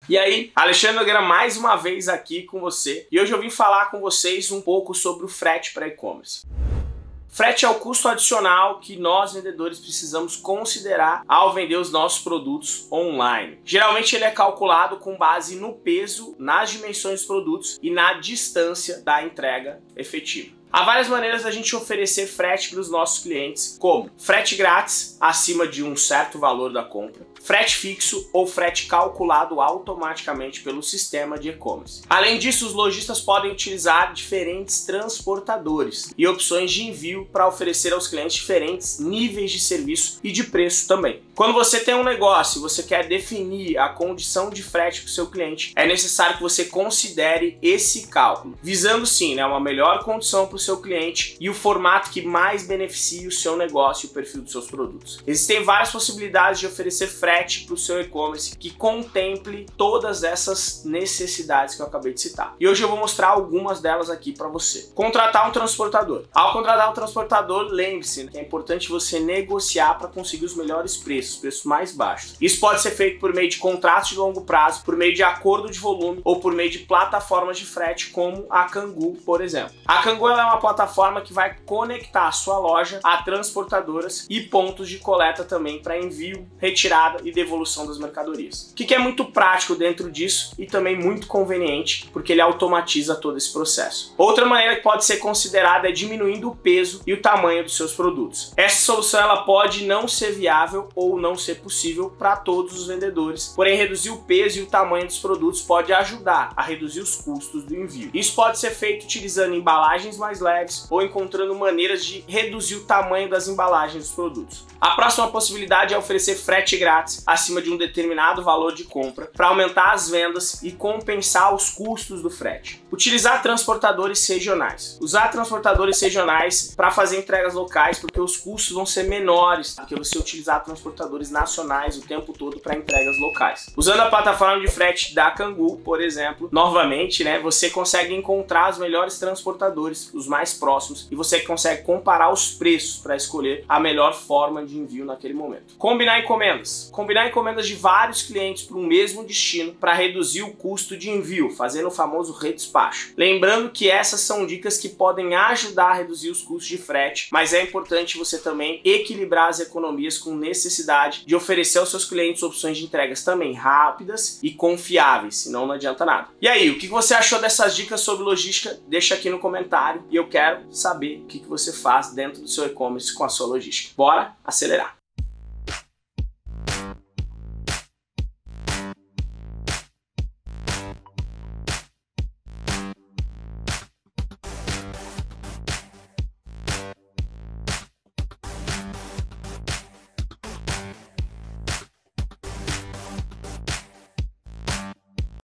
E aí, Alexandre Nogueira mais uma vez aqui com você, e hoje eu vim falar com vocês um pouco sobre o frete para e-commerce. Frete é o custo adicional que nós vendedores precisamos considerar ao vender os nossos produtos online. Geralmente ele é calculado com base no peso, nas dimensões dos produtos e na distância da entrega efetiva. Há várias maneiras da gente oferecer frete para os nossos clientes, como frete grátis acima de um certo valor da compra, frete fixo ou frete calculado automaticamente pelo sistema de e-commerce. Além disso, os lojistas podem utilizar diferentes transportadores e opções de envio para oferecer aos clientes diferentes níveis de serviço e de preço também. Quando você tem um negócio e você quer definir a condição de frete para o seu cliente, é necessário que você considere esse cálculo, visando sim, uma melhor condição para o seu cliente e o formato que mais beneficie o seu negócio e o perfil dos seus produtos. Existem várias possibilidades de oferecer frete para o seu e-commerce que contemple todas essas necessidades que eu acabei de citar. E hoje eu vou mostrar algumas delas aqui para você. Contratar um transportador. Ao contratar um transportador, lembre-se que é importante você negociar para conseguir os melhores preços mais baixos. Isso pode ser feito por meio de contratos de longo prazo, por meio de acordo de volume ou por meio de plataformas de frete como a Kangu, por exemplo. A Kangu é uma plataforma que vai conectar a sua loja a transportadoras e pontos de coleta também para envio, retirada e devolução das mercadorias. O que é muito prático dentro disso e também muito conveniente, porque ele automatiza todo esse processo. Outra maneira que pode ser considerada é diminuindo o peso e o tamanho dos seus produtos. Essa solução ela pode não ser viável ou não ser possível para todos os vendedores, porém reduzir o peso e o tamanho dos produtos pode ajudar a reduzir os custos do envio. Isso pode ser feito utilizando embalagens mais leves ou encontrando maneiras de reduzir o tamanho das embalagens dos produtos. A próxima possibilidade é oferecer frete grátis acima de um determinado valor de compra para aumentar as vendas e compensar os custos do frete. Utilizar transportadores regionais. Usar transportadores regionais para fazer entregas locais, porque os custos vão ser menores do que você utilizar transportadores nacionais o tempo todo para entregas locais. Usando a plataforma de frete da Kangu, por exemplo, novamente, você consegue encontrar os melhores transportadores, os mais próximos, e você consegue comparar os preços para escolher a melhor forma de envio naquele momento. Combinar encomendas. Combinar encomendas de vários clientes para um mesmo destino para reduzir o custo de envio, fazendo o famoso redespacho. Lembrando que essas são dicas que podem ajudar a reduzir os custos de frete, mas é importante você também equilibrar as economias com necessidade de oferecer aos seus clientes opções de entregas também rápidas e confiáveis, senão não adianta nada. E aí, o que você achou dessas dicas sobre logística? Deixa aqui no comentário e eu quero saber o que você faz dentro do seu e-commerce com a sua logística. Bora acelerar!